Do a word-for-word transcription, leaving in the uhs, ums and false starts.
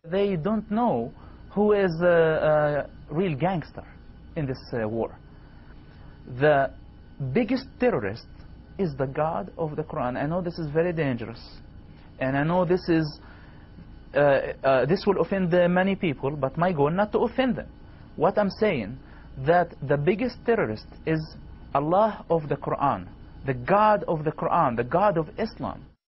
They don't know who is a, a real gangster in this uh, war. The biggest terrorist is the God of the Quran. I know this is very dangerous, and I know this is uh, uh, this will offend uh, many people, but my goal not to offend them. What I'm saying, that the biggest terrorist is Allah of the Quran, the God of the Quran, the God of Islam.